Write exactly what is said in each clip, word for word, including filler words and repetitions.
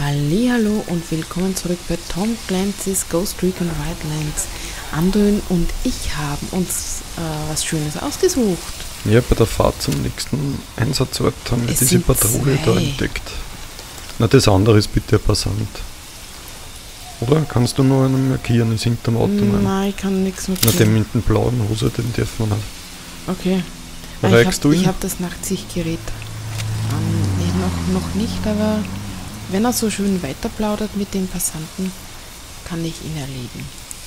Hallihallo und willkommen zurück bei Tom Clancy's Ghost Recon Wildlands. Anduin und ich haben uns äh, was Schönes ausgesucht. Ja, bei der Fahrt zum nächsten Einsatzort haben wir Es diese sind Patrouille zwei. da entdeckt. Na, das andere ist bitte ein Passant. Oder? Kannst du noch einen markieren? Ist hinterm Auto? Nein. Nein, ich kann nichts mit. Na, den mit dem blauen Hose, den dürfen wir nicht. Okay. Ah, Erreichst ich du habe ihn? hab das Nachtsichtgerät. Ähm, nee, noch, noch nicht, aber wenn er so schön weiterplaudert mit den Passanten, kann ich ihn erledigen.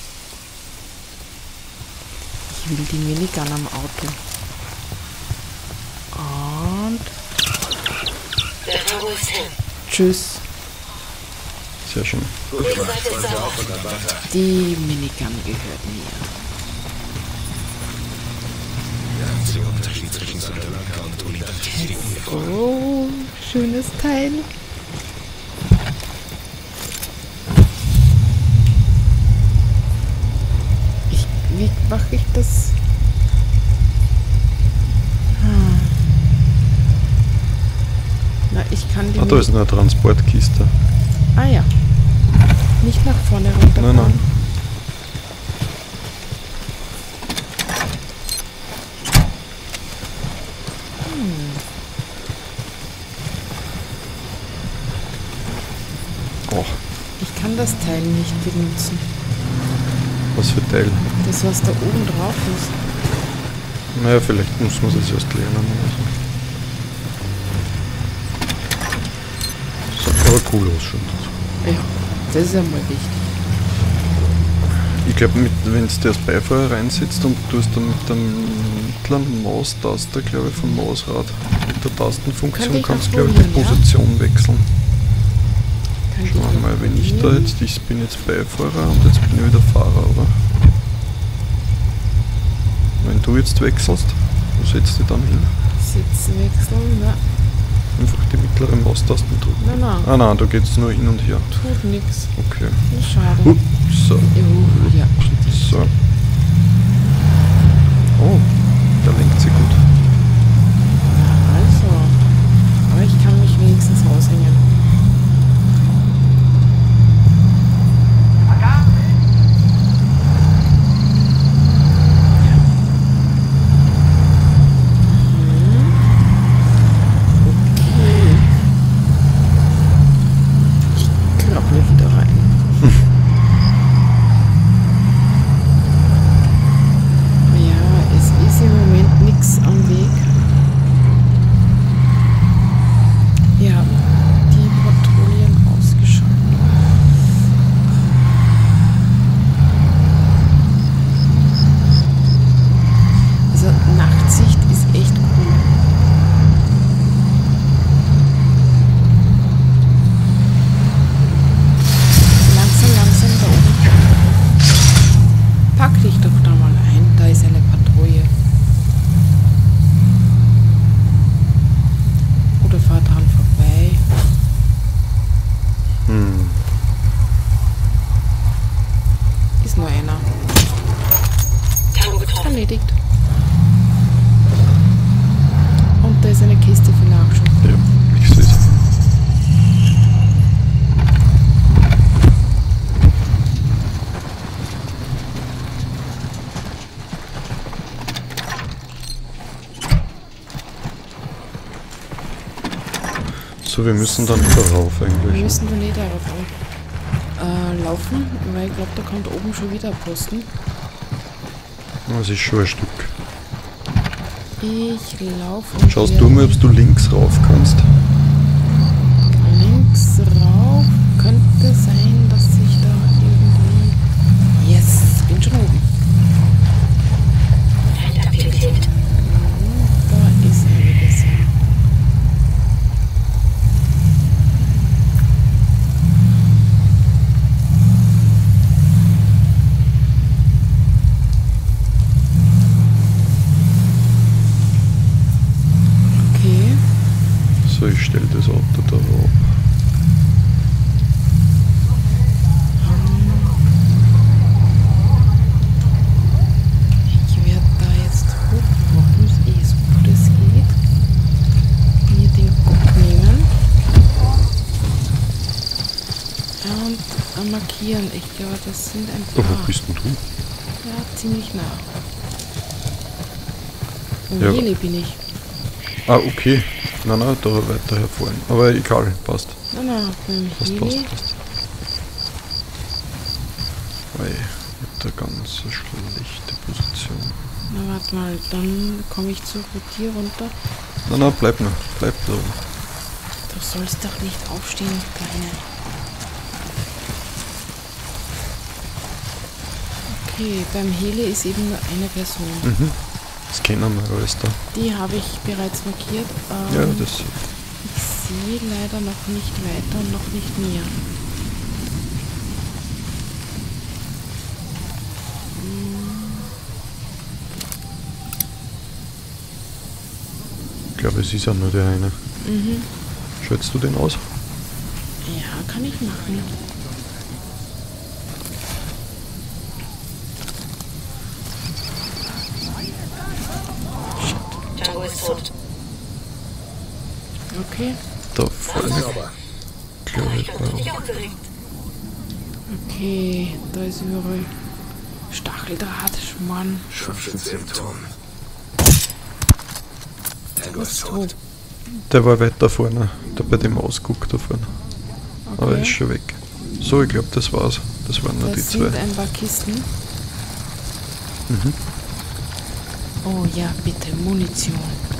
Ich will die Minigun am Auto. Und tschüss. Sehr schön. Die Minigun gehört mir. Oh, schönes Teil. Ich, wie mache ich das? Hm. Na, ich kann die... Ah, da ist eine Transportkiste. Ah ja. Nicht nach vorne runter. Nein, nein. Oh, Ich kann das Teil nicht benutzen. was für Teil. Das, was da oben drauf ist. Naja, vielleicht muss man das erst lernen oder so. Sieht aber cool aus schon. Ja, das ist ja mal wichtig. Ich glaube, wenn du dir als Beifahrer reinsetzt und du hast dann mit der mittleren Maustaste, glaube ich, vom Mausrad, mit der Tastenfunktion Könnte ich kannst du, auch glaube ich, die probieren, ja? Position wechseln. Kann ich Schauen wir mal, wenn ich da probieren? jetzt, ich bin jetzt Beifahrer und jetzt bin ich wieder Fahrer, oder? Wenn du jetzt wechselst, wo setzt du dann hin? Sitz wechseln, ne? Einfach die mittlere Maustasten drücken. Nein, nein, Ah nein, da geht es nur hin und her. tut nix. Okay. Na, schade. Uh, so. Uh, ja. So. Oh, der lenkt sich gut. Also. Aber ich kann mich wenigstens raushängen. Erledigt. Und da ist eine Kiste für Nachschub. Ja, ich sehe es. So, wir müssen dann wieder rauf eigentlich. Wir müssen dann eh darauf äh, laufen, weil ich glaube, da kommt oben schon wieder ein Posten. Das ist schon ein Stück. Ich laufe. Schaust du mal, ob du links rauf kannst? Links rauf. Könnte sein, dass ich da irgendwie... Yes, bin schon oben. Feindaktivität. Da ist einiges. Okay. So, ich stelle das Auto da rauf. Ich werde da jetzt hochmachen, eh so gut es geht. Mir den Guck nehmen. äh, markieren. Ich glaube, das sind ein Oh, paar. wo bist denn du? Ja, ziemlich nah. Im Ja. Heli bin ich. Ah, okay. Nein, nein, da weiter hervorn. Aber egal, passt. Nein, nein, beim Passt, Heli. passt, passt. Weil mit der ganz schlechte Position. Na, warte mal, dann komme ich zu dir runter. Nein, nein, bleib noch. Bleib da oben. Du sollst doch nicht aufstehen, Kleine. Okay, beim Heli ist eben nur eine Person. Mhm. Das kennen wir alles da. Die habe ich bereits markiert. Ähm, Ja, das. Ich sehe leider noch nicht weiter und noch nicht mehr. Ich glaube, es ist ja nur der eine. Mhm. Schätzt du den aus? Ja, kann ich machen. Okay. Da vorne. Glaube ich. Ja. Okay, da ist überall Stacheldraht, Schmarrn. Symptom. Was ist tot? Der war weiter vorne. Der bei dem Ausguck da vorne. Aber er ist Okay. schon weg. So, ich glaube, das war's. Das waren nur die Das zwei. sind ein paar Kisten. Mhm. Oh ja, bitte, Munition.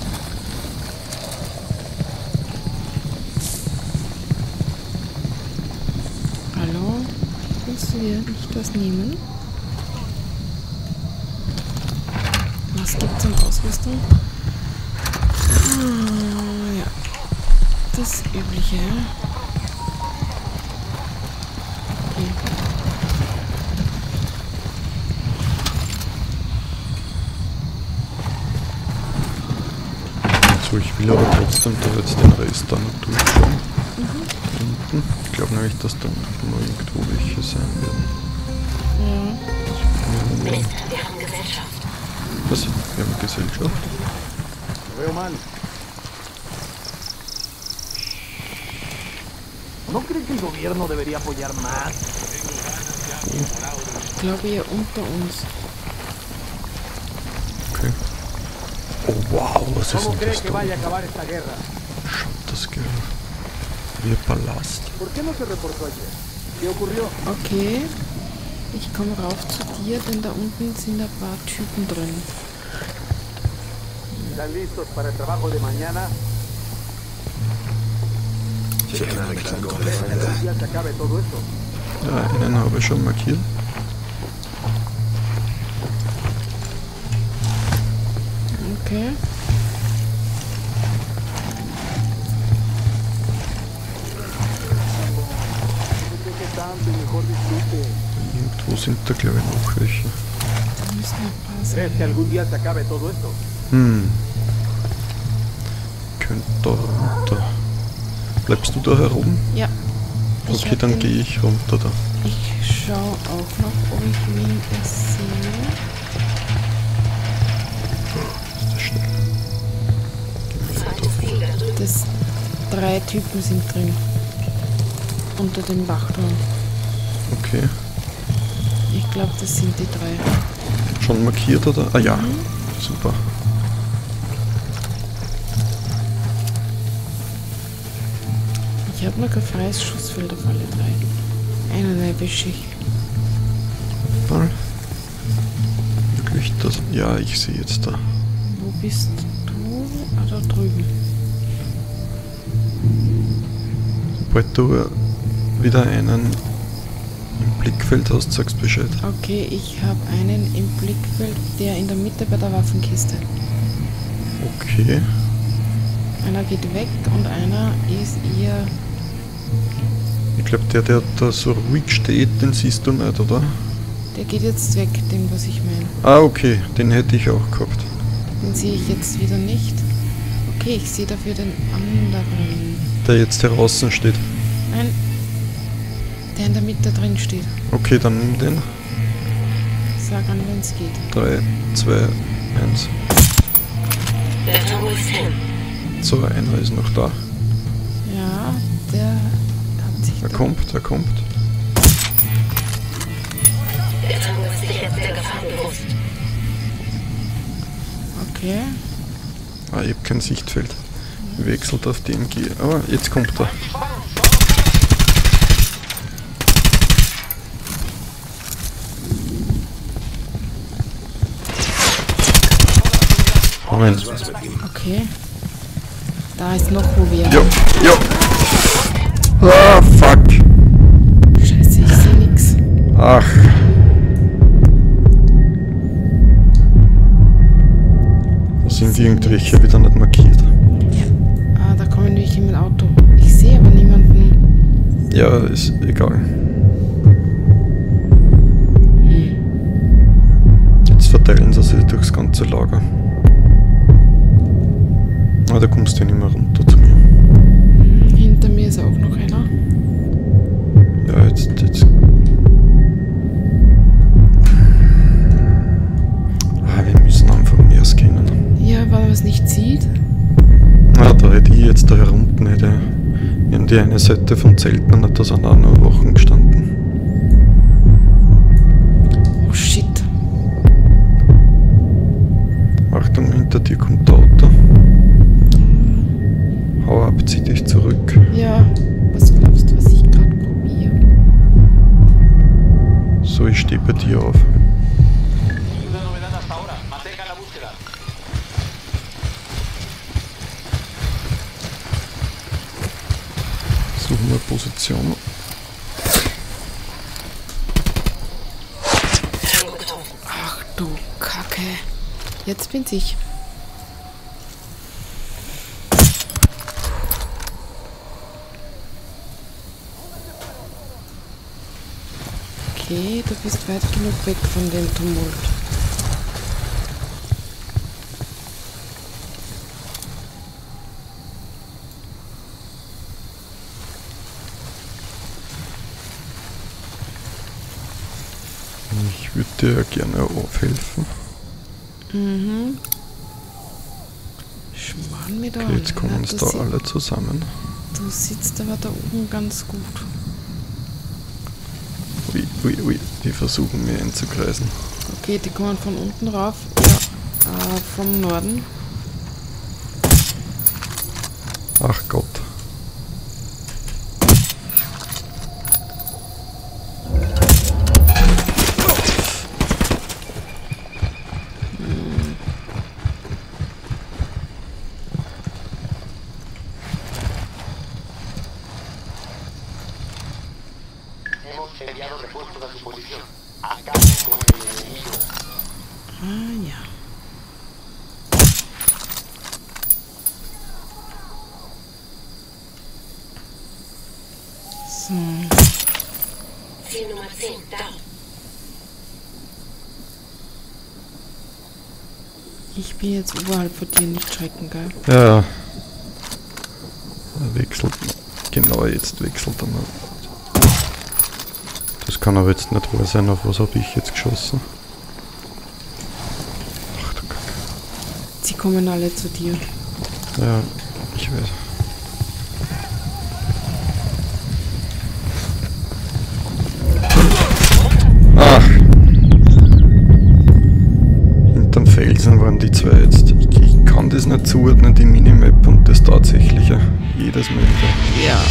Hallo? Willst du dir nicht was nehmen? Was gibt's an Ausrüstung? Ah, ja. Das Übliche. Okay. So, ich will aber trotzdem da jetzt den Rest dann noch durchschauen. Unten. Ich glaube nämlich, dass da noch irgendwo welche sein werden. Ja. Ja, Wir haben Gesellschaft. was? Wir haben Gesellschaft? Veo mal. ¿No cree que el gobierno debería apoyar más? Ich glaube eher unter uns. Okay. Oh wow, was ist ¿Cómo denn cree das que da? vaya a acabar esta guerra? Schaut das Geld. Wie ein Palast. ¿Por qué no se reportó ayer? ¿Qué ocurrió? Okay. Ich komme rauf zu dir, denn da unten sind ein paar Typen drin. ¿Están listos para el trabajo de mañana? Ya se acabe todo esto. Ja, einen habe ich schon markiert. Okay. ¿Qué que tanto y mejor disfrute? Irgendwo sind da glaube ich noch welche. Da müssen ein paar sein. ¿Crees que algún día se acabe todo esto? Hm. Könnte da runter. Bleibst du da herum? Ja. Ich Okay, hab dann den- gehe ich runter da. Ich schaue auch noch, ob ich wen sehe. Ist das schnell? Gehen wir weiter. Das drei Typen sind drin. Unter dem Wachturm. Okay. Ich glaube, das sind die drei. Schon markiert oder? Ah ja. Mhm. Super. Ich habe noch kein freies Schussfeld auf alle drei. Einen erwische ich. Mal. Wirklich das? Ja, ich sehe jetzt da. Wo bist du? Ah, da drüben. Sobald du wieder einen im Blickfeld hast, sagst Bescheid. Okay, ich habe einen im Blickfeld, der in der Mitte bei der Waffenkiste. Okay. Einer geht weg und einer ist eher... Ich glaube, der, der da so ruhig steht, den siehst du nicht, oder? Der geht jetzt weg, den was ich meine. Ah, okay. Den hätte ich auch gehabt. Den sehe ich jetzt wieder nicht. Okay, ich sehe dafür den anderen. Der jetzt hier draußen steht. Nein, der in der Mitte drin steht. Okay, dann nimm den. Sag an, wenn es geht. drei, zwei, eins. Der Turm ist hin. So, einer ist noch da. Ja, der hat sich Er da... kommt, er kommt. Okay. Ah, ich hab kein Sichtfeld. Wechselt auf die M G. Aber jetzt kommt er. Moment. Okay. Da ist noch wo wir. Ja, ja. Ah, fuck. Scheiße, ich sehe nix. Ach. Da sind irgendwelche wieder nicht markiert. Ah, da kommen welche mit Auto. Ich sehe aber niemanden. Ja, ist egal. Jetzt verteilen sie sich durchs ganze Lager. Ah, da kommst du ja nicht mehr runter zu mir. Hinter mir ist auch noch einer. Ja, jetzt, jetzt. Ah, wir müssen einfach mehr scannen. Ja, weil man es nicht sieht. Ah, da hätte ich jetzt da herunten, hätte ich an die eine Seite von Zelten und da sind auch noch Wochen gestanden. Oh shit. Achtung, hinter dir kommt der Auto. Hau ab, zieh dich zurück. Ja, was glaubst du, was ich gerade probiere? So, ich stehe bei dir auf. Suchen wir Position. Ach du Kacke. Jetzt bin's ich. Okay, du bist weit genug weg von dem Tumult. Ich würde dir gerne aufhelfen. Mhm. Schmarrn mit Okay, jetzt kommen uns da si alle zusammen. Du sitzt aber da oben ganz gut. Ui, ui, ui, die versuchen mir einzukreisen. Okay, die kommen von unten rauf. Ja, äh, vom Norden. Ach Gott. Ah ja. So. Ziel Nummer zehn, da. Ich bin jetzt oberhalb von dir, nicht schrecken, gell? Ja. Er wechselt. Genau jetzt wechselt er mal. Das kann aber jetzt nicht wahr sein, auf was habe ich jetzt geschossen? Ach du Kacke. Sie kommen alle zu dir. Ja, ich weiß. Ach! Hinterm Felsen waren die zwei jetzt. Ich, ich kann das nicht zuordnen, die Minimap und das Tatsächliche. Jedes Mal wieder. Ja.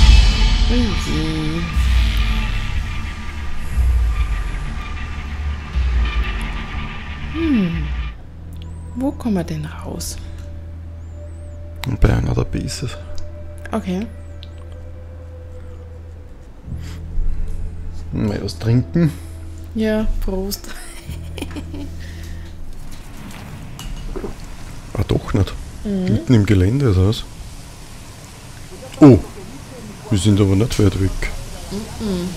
Mhm. Hm. Wo kommen wir denn raus? Und bei einer der Bases. Okay. Mal was trinken. Ja, Prost. Ah, doch nicht. Mhm. Mitten im Gelände ist das. Oh! Wir sind aber nicht weit weg. Mhm.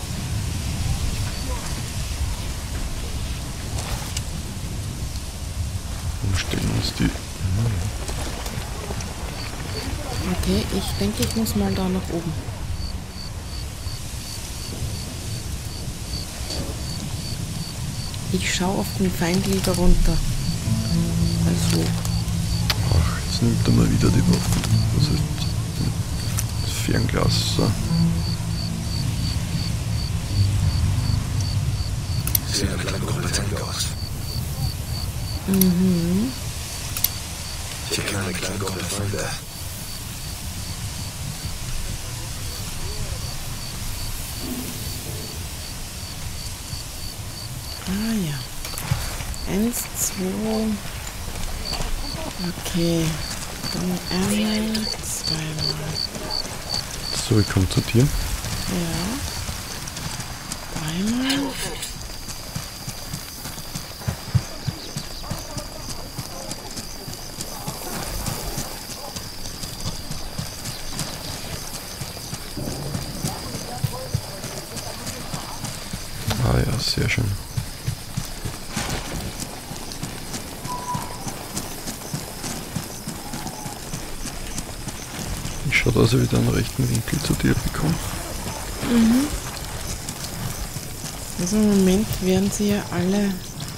Wo stellen uns die? Okay, ich denke, ich muss mal da nach oben. Ich schaue auf den Feind lieber runter. Also, Ach, jetzt nimmt er mal wieder die Waffen. Was ist das Fernglas? So. C'est avec la compétence. mhm. Hier kann eine kleine Gruppe Feinde. Ah ja. Eins, zwei. Okay. Dann einmal, zweimal. So, ich komme zu dir. Ja. Dreimal. Ah ja, sehr schön. Ich schaue, dass ich wieder einen rechten Winkel zu dir bekomme. Mhm. Also im Moment werden sie ja alle...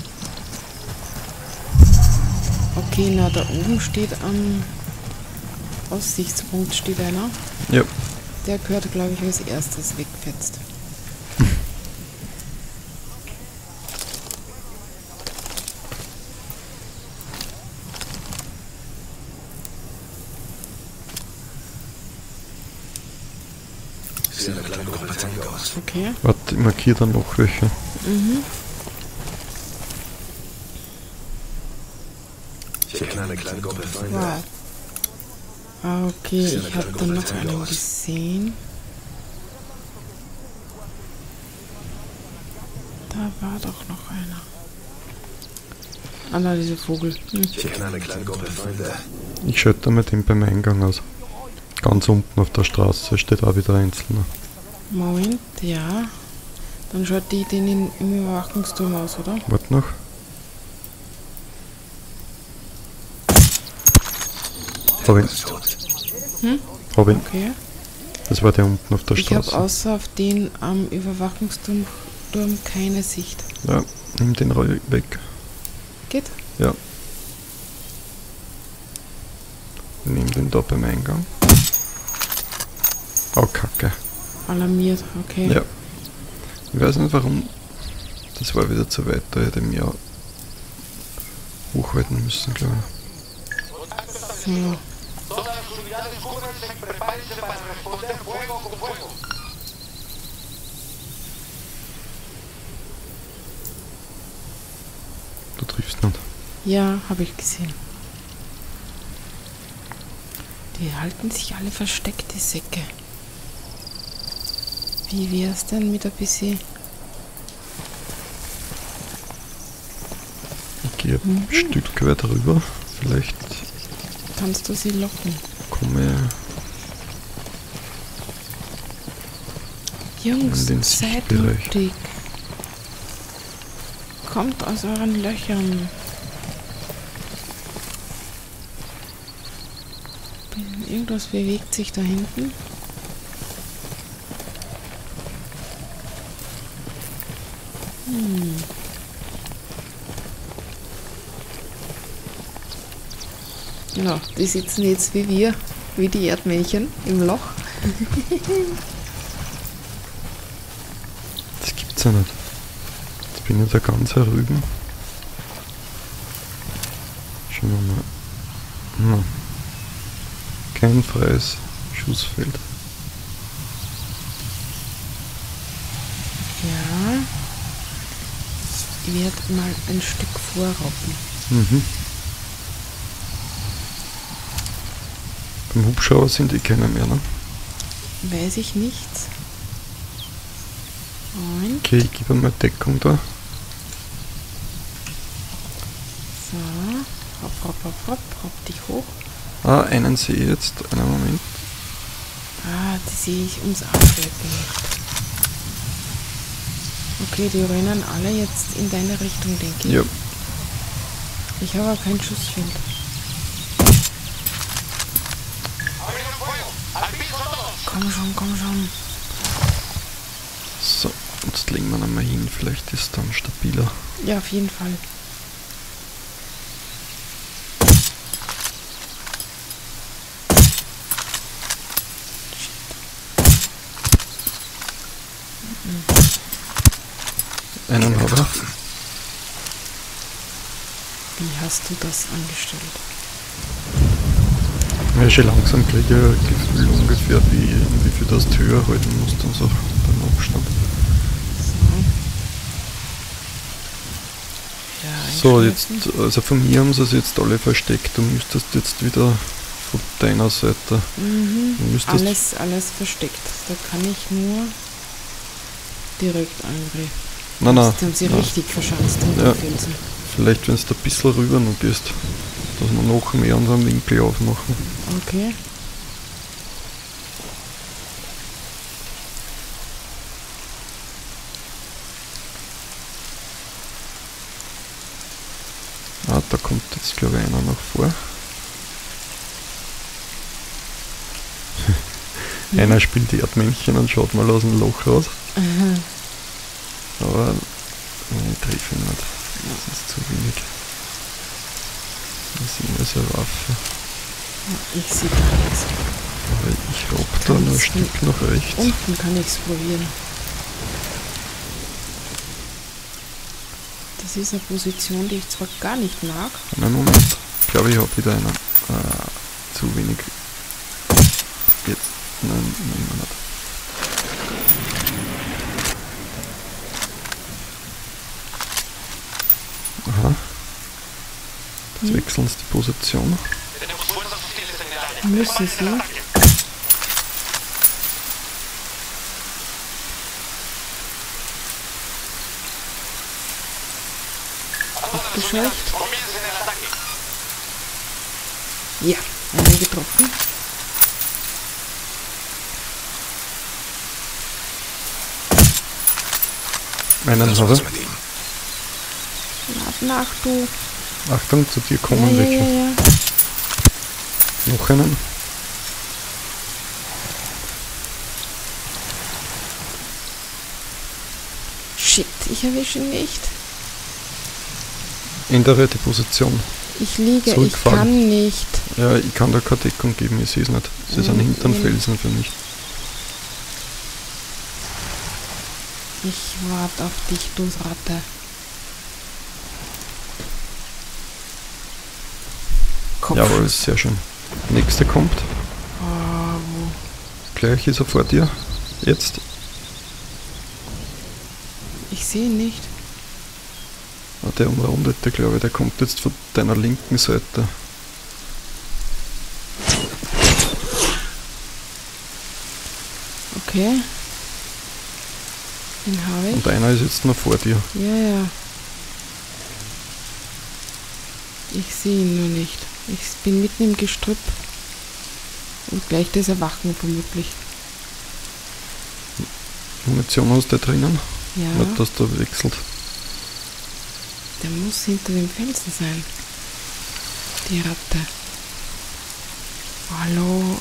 Okay, na da oben steht am Aussichtspunkt steht einer. Ja. Der gehört, glaube ich, als erstes wegfetzt. Sie eine kleine Gruppe Feinde aus. Okay. Warte, ich markiere dann noch welche. Mhm. Hier kann eine kleine Gruppe Feinde. Wow. Ah, okay, ich habe dann noch einen gesehen. Da war doch noch einer. Ah, na, dieser Vogel. Hm. Hier kann eine kleine Gruppe Feinde. Ich schalte mit dem beim Eingang aus. Ganz unten auf der Straße steht auch wieder einzelner. Moment, ja. Dann schaut die den in, im Überwachungsturm aus, oder? Warte noch. Hab ihn. Hm? Hab ihn. Okay. Das war der unten auf der Ich habe Straße. außer auf den am Überwachungsturm Turm keine Sicht. Ja, nimm den Roll weg. Geht? Ja. Nimm den da beim Eingang. Oh, Kacke. Alarmiert, okay. Ja. Ich weiß nicht warum. Das war wieder zu weit, da hätte ich mich auch hochhalten müssen, glaube ich. So. Du triffst nicht. Ja, habe ich gesehen. Die halten sich alle versteckt, die Säcke. Wie wär's denn mit ein bisschen... Ich gehe ein Stück weiter rüber. Vielleicht Kannst du sie locken? komme Jungs, In den seid Sichtbereich. mutig. Kommt aus euren Löchern. Irgendwas bewegt sich da hinten. Hm. Ja, die sitzen jetzt wie wir, wie die Erdmännchen im Loch. Das gibt's ja nicht. Jetzt bin ich da ganz herüben. Schauen wir mal. Hm. Kein freies Schussfeld. Ja. Ich werde mal ein Stück vorrauben. Mhm. Beim Hubschrauber sind die keine mehr, ne? Weiß ich nicht. Moment. Okay, ich gebe mal Deckung da. So. Hopp, hopp, hopp, hopp. Hopp dich hoch. Ah, einen sehe ich jetzt. Einen Moment. Ah, die sehe ich ums Abschleppen nicht. Okay, die rennen alle jetzt in deine Richtung, denke ich. Ja. Ich habe aber kein Schussfeld. Komm schon, komm schon. So, jetzt legen wir nochmal hin. Vielleicht ist es dann stabiler. Ja, auf jeden Fall. Einen habe ich. Wie hast du das angestellt? Ja, schon langsam kriege ich ein Gefühl ungefähr, wie, wie viel das die Höhe halten musst und so beim Abstand. So. Ja, So, jetzt, also von mir haben sie es jetzt alle versteckt. Du müsstest jetzt wieder von deiner Seite. Mhm. Du müsstest Alles, alles versteckt. Da kann ich nur direkt angreifen. Nein, nein. Die haben sie nein. richtig verschanzt in Ja. den Felsen. Vielleicht, wenn du ein bisschen rüber noch gehst, dass wir noch mehr unseren Winkel aufmachen. Okay. Ah, da kommt jetzt glaube ich einer noch vor. Mhm. Einer spielt Erdmännchen und schaut mal aus dem Loch raus. Aha. Aber ich treffe ihn nicht. Das ist zu wenig. Das ist immer so eine Waffe. Ja, ich sehe gar nichts. Aber ich robb da noch ein Stück nach rechts. Unten kann ich es probieren. Das ist eine Position, die ich zwar gar nicht mag. Einen Moment. Ich glaube, ich habe wieder einen. Ah, zu wenig. Jetzt. Nein, nein, nein, nicht. Aha. Jetzt Hm. wechseln sie die Position. Müssen sie. Abgescheucht. Ja, einen getroffen. Einen Das habe war's ich. mit ihm. Nach, nach du. Achtung, zu dir Ja, kommen ja, welche. ja, ja. Noch einen. Shit, ich erwische ihn nicht. Ändere die Position. Ich liege, ich Zurückfallen. kann nicht. Ja, ich kann da keine Deckung geben, ich sehe es nicht. Sie sind Mhm. hinterm Felsen für mich. Ich warte auf dich, du Ratte. Kopf. Jawohl, sehr schön. Nächste kommt. Ah, wo? Gleich ist er vor dir. Jetzt. Ich sehe ihn nicht. Ah, der Umrundete, glaube ich, der kommt jetzt von deiner linken Seite. Okay. Den habe ich. Und einer ist jetzt noch vor dir. Ja, ja. Ich sehe ihn nur nicht. Ich bin mitten im Gestrüpp. Und gleich das Erwachen vermutlich. Munition hast du da drinnen? Ja, Nicht, dass der wechselt. der muss hinter dem Felsen sein. Die Ratte. Hallo.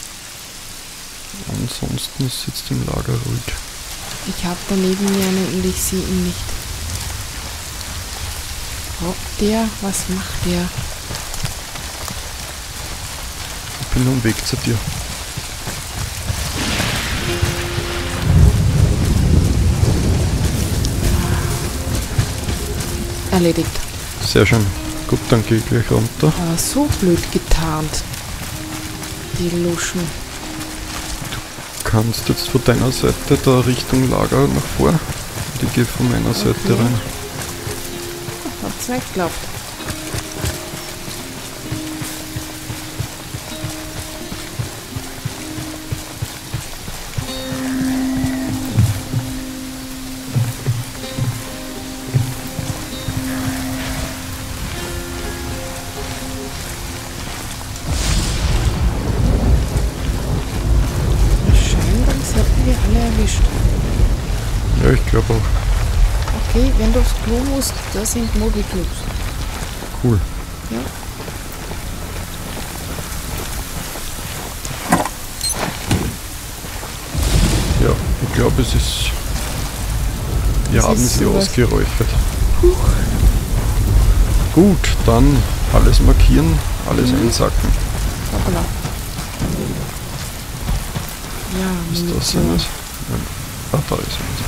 Ansonsten sitzt im Lager ruhig. Ich habe da neben mir einen und ich sehe ihn nicht. Oh, der, was macht der? Ich bin auf dem Weg zu dir. Erledigt. Sehr schön. Gut, dann gehe ich gleich runter. Aber so blöd getarnt. Die Luschen. Kannst jetzt von deiner Seite da Richtung Lager nach vor. Und ich gehe von meiner Seite Okay. rein. Hab's nicht geglaubt. Es scheint, als hätten wir alle erwischt. Ja, ich glaube auch. Okay, wenn du aufs Klo musst, da sind Mogelclubs. Cool. Ja. Ja, ich glaube, es ist. Wir Es haben ist sie sowas. ausgeräuchert. Gut, dann alles markieren, alles Mhm. einsacken. Hoppala. Ja, Ist das Munition. eines? Nein. Ah, da ist eines.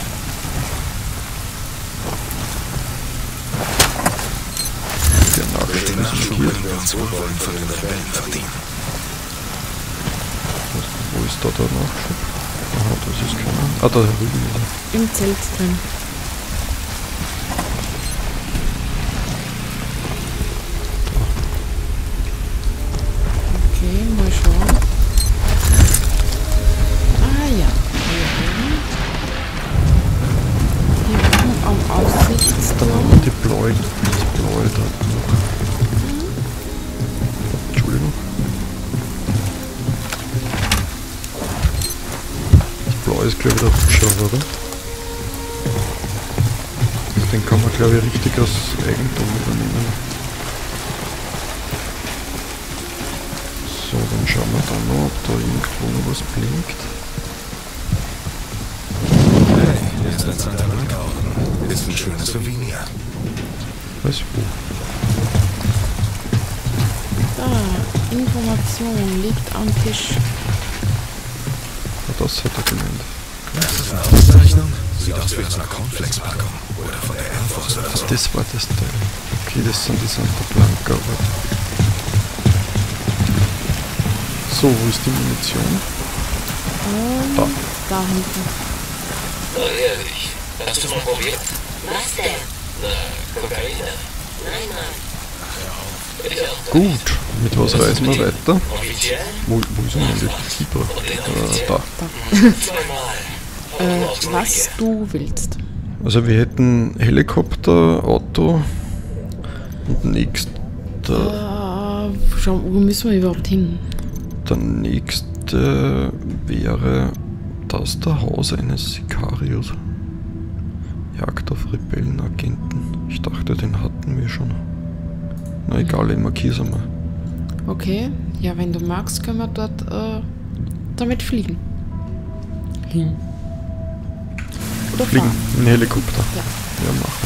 Der Mit dem Nachschub ist Nachschub markiert. können wir uns Wohlwollen von den Rebellen verdienen. ist da der Nachschub? Aha, das ist keiner. Ah, da drüben ist er. Im Zelt drin. Okay, mal schauen. Ah ja. Hier oben am Da Aussichtsturm. haben wir die blaue, das blaue da noch. Entschuldigung. Das blaue ist glaube ich der Hubschrauber, oder? Den kann man glaube ich richtig als Eigentum übernehmen. So, dann schauen wir da noch, ob da irgendwo noch was blinkt. Hey, hier ist ein Santa Blanca. Ist ein schönes Souvenir. Was? Wo? Da, Information liegt am Tisch. Ah, das hat er gemeint. Das ist eine Auszeichnung. Sieht aus wie aus einer Cornflakes-Packung. Oder von der Air Force oder so. Das war das Teil. Okay, das sind die Santa Blanca. Aber so, wo ist die Munition? Und Da. da hinten. Na ehrlich, hast du mal probiert? Was denn? Na, Kokain? Nein, Mann. Ich auch. Gut, mit was reisen wir weiter? Offiziell? Wo, wo ist denn die Keeper? Äh, da. Zweimal. Äh, was du willst. Also wir hätten Helikopter, Auto und nächst, der, Äh, schau, wo müssen wir überhaupt hin? der nächste wäre das der Haus eines Sicarios. Jagd auf Rebellenagenten. Ich dachte, den hatten wir schon. Na egal, ich markiere es einmal. Okay, ja, wenn du magst, können wir dort äh, damit fliegen. Hin. Oder Fliegen, fahren. ein Helikopter. Ja. Ja, machen.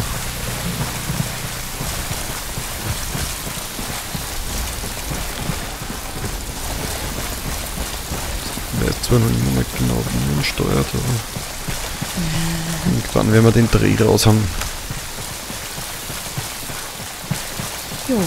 Ich weiß zwar noch immer nicht genau, wie man ihn steuert, aber irgendwann werden wir den Dreh raus haben. Jo.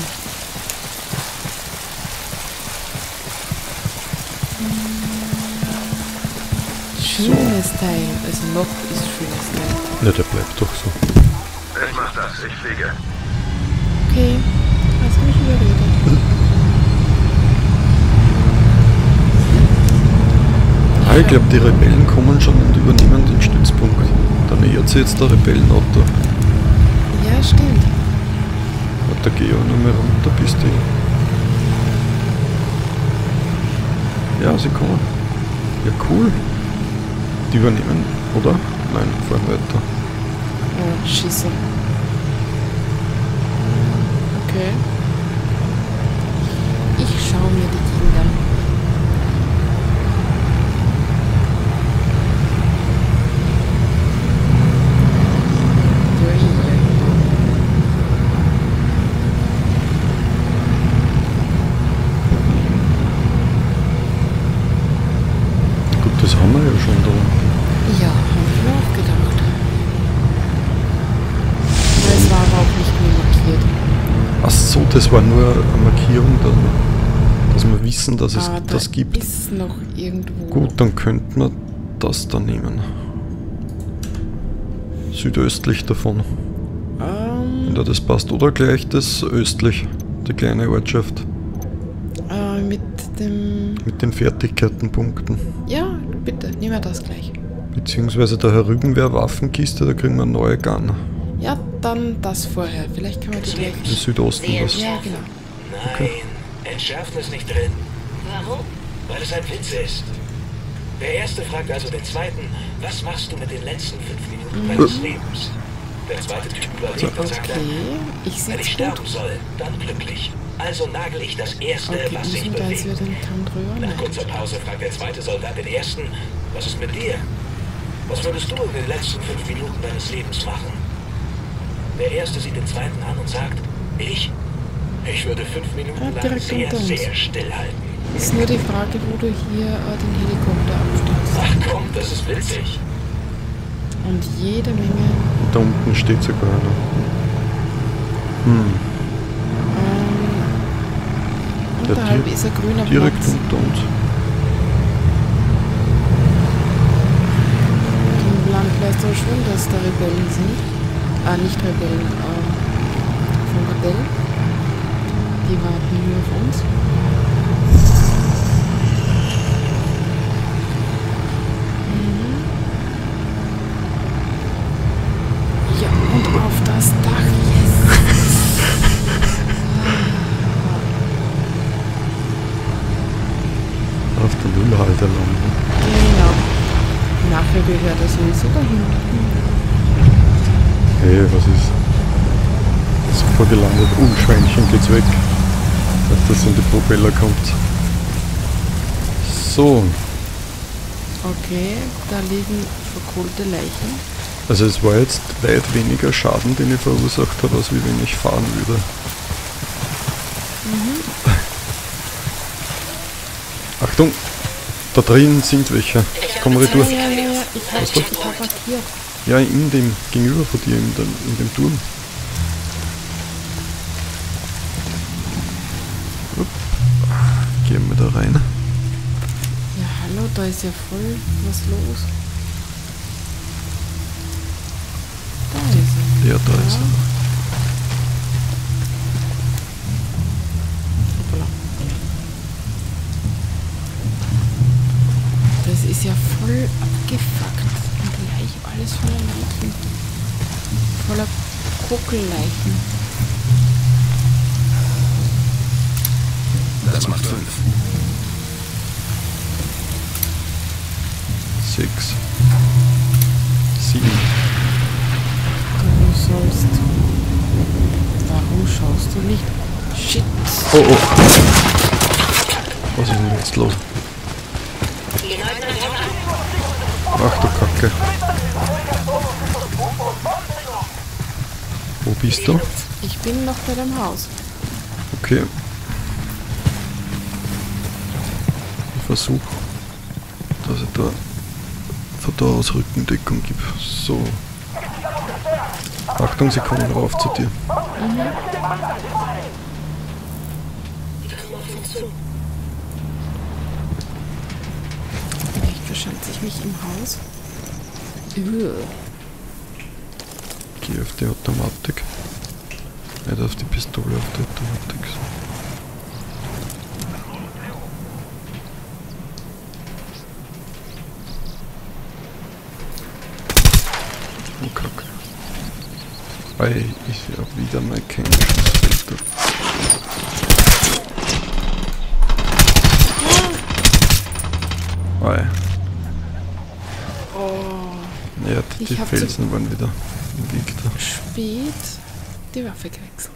Schönes Teil. Also noch ist schönes Teil. Ne, der bleibt doch so. Ich mach das, ich fliege. Okay, hast mich überredet. Ah, ich glaube, die Rebellen kommen schon und übernehmen den Stützpunkt. Da nähert sich jetzt der Rebellenauto. Ja, stimmt. Da geh ich auch noch mal runter bis die. Ja, sie kommen. Ja, cool. Die übernehmen, oder? Nein, fahren weiter. Oh, Schisse. Okay. Ich schaue mir die Gegend an. Gut, das haben wir ja schon da. Ja, habe ich mir auch gedacht. Aber es war aber auch nicht mehr markiert. Ach so, das war nur eine Markierung, dass wir, dass wir wissen, dass es Ah, da das gibt. ist noch irgendwo. Gut, dann könnten wir das da nehmen. Südöstlich davon. Ähm, Ja, das passt. Oder gleich das östlich, die kleine Ortschaft. äh, mit dem... Mit den Fertigkeitenpunkten. Ja, bitte, nehmen wir das gleich. Beziehungsweise da herüben wäre Waffenkiste, da kriegen wir eine neue Gun. Ja, dann das vorher. Vielleicht können wir die gleich... Im Südosten was. Ja, genau. Nein, Entschärfen ist nicht drin, Warum? weil es ein Witz ist. Der Erste fragt also den Zweiten, was machst du mit den letzten fünf Minuten deines Lebens? Der zweite Typ überlegt und sagt dann, Okay, ich wenn sehe ich es sterben gut. soll, dann glücklich. Also nagel ich das Erste, Okay, was sich müssen wir jetzt bewegt. wieder den Kamm drüber? Nach Nein. kurzer Pause fragt der zweite Soldat den Ersten, was ist mit dir? Was würdest du in den letzten fünf Minuten deines Lebens machen? Der Erste sieht den Zweiten an und sagt, ich? Ich würde fünf Minuten Ah, lang direkt sehr, unter uns. sehr stillhalten. Ist nur die Frage, wo du hier äh, den Helikopter abstürzt. Ach komm, das ist witzig. Und jede Menge... Da unten steht sogar einer. Hm, Ähm, Ja, unterhalb di- ist ein grüner direkt Platz. unter uns. du schon, dass da Rebellen sind? Ah, nicht Rebellen, ähm, vom Rebell. Die warten nur auf uns. Mhm. Ja, und auf das Dach, yes! Auf der Müllhalde landen. Genau. Nachher gehört er sowieso dahin. Hey, was ist? Super gelandet. Uh, Schweinchen geht's weg. Dass das in die Propeller kommt. So. Okay, da liegen verkohlte Leichen. Also es war jetzt weit weniger Schaden, den ich verursacht habe, als wie wenn ich fahren würde. Mhm. Achtung! Da drin sind welche. Komm retour. Ja, ja, ja, ich hab, Was du? ich hab markiert. Ja, in dem, gegenüber von dir, in dem, in dem Turm. Upp. Gehen wir da rein. Ja, hallo, da ist ja voll was los. Da ist er. Ja, da ist er. Hoppala. Das ist ja voll abgefuckt. Und gleich alles voller Leichen. Voller Kuckelleichen. Das macht fünf. Sechs. Sieben. Du sollst... Warum schaust du nicht? Shit. Oh, oh. Was ist denn jetzt los? Ach du Kacke. Wo bist du? Ich bin noch bei dem Haus. Okay. Ich versuche, dass ich da von da aus Rückendeckung gebe. So. Achtung, sie kommen rauf zu dir. Vielleicht verschanze ich mich im Haus. Üh. Geh auf die Automatik. Nicht auf die Pistole, auf die Automatik. Oh Kacke. Ei, ich hab wieder mal keinen Schussfilter. Ei. Oh, Ja, die Ich hab zu- Felsen waren wieder im Weg da. spät die Waffe gewechselt.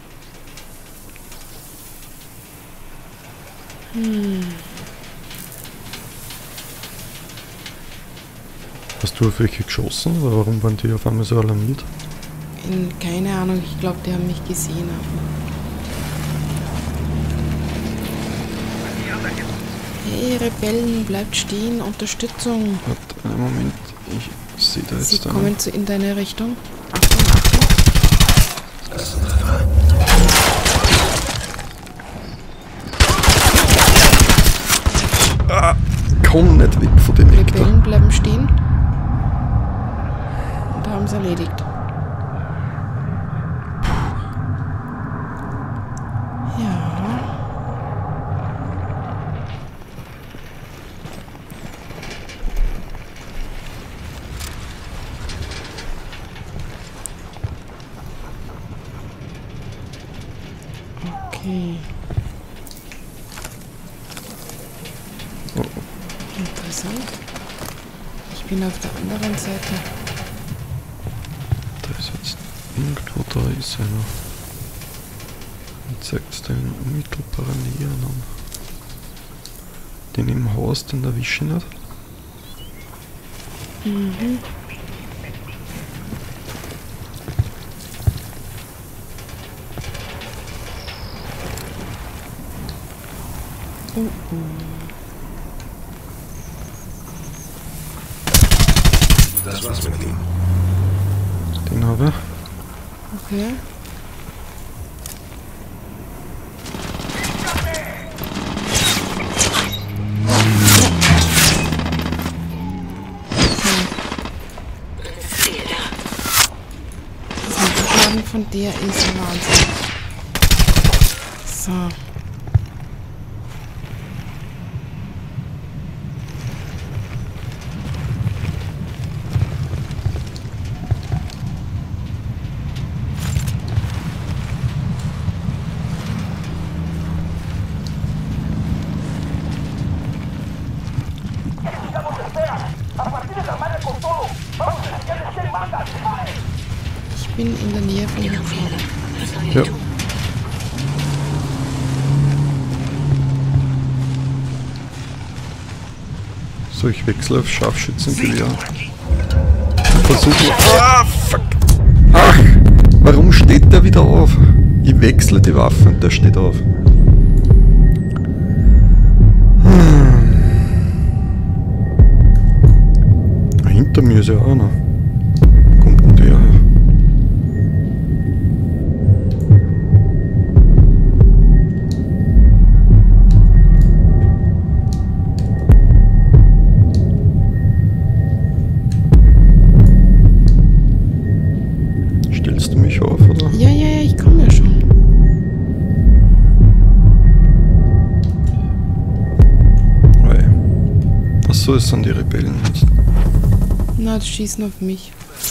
Hm. Hast du auf welche geschossen oder warum waren die auf einmal so alarmiert? In, keine Ahnung, ich glaube, die haben mich gesehen. Hey, Rebellen, bleibt stehen, Unterstützung. Warte, einen Moment, ich sehe da Sie jetzt einen. kommen zu, in deine Richtung. Achtung, Achtung. Ah, komm nicht weg von dem Eck da. Rebellen bleiben stehen. Und haben es erledigt. Ja. Okay. Oh, Interessant. Ich bin auf der anderen Seite. da ist jetzt irgendwo, da ist einer. Und zeigt es da in unmittelbarer Nähe an. Den im Haus, den erwische ich nicht. Mhm. Oh, oh. Das war's mit ihm. Den habe ich. Okay. Schaden von der ist Wahnsinn. So. Ich bin in der Nähe von dem Feuer. Ja. So, ich wechsle auf Scharfschützengewehr. Versuche. Ah, fuck! Ach! Warum steht der wieder auf? Ich wechsle die Waffe und der steht auf. Hm. Hinter mir ist ja auch einer. Wo kommt denn der her? Stellst du mich auf, oder? Ja, ja, ja, ich komme ja schon. Achso, es sind die Rebellen jetzt. Na, die schießen auf mich.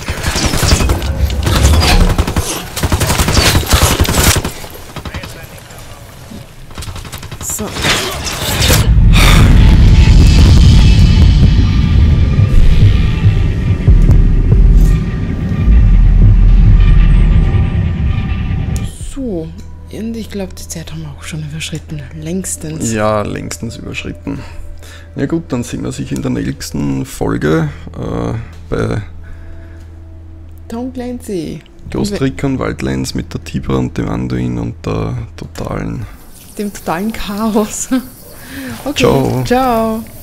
So. So. Und ich glaube, die Zeit haben wir auch schon überschritten. Längstens. Ja, längstens überschritten. Ja gut, dann sehen wir sich in der nächsten Folge äh, bei Tom Clancy. Ghost Recon Wildlands mit der Tibra und dem Anduin und der totalen... Dem totalen Chaos. Okay, Ciao. ciao.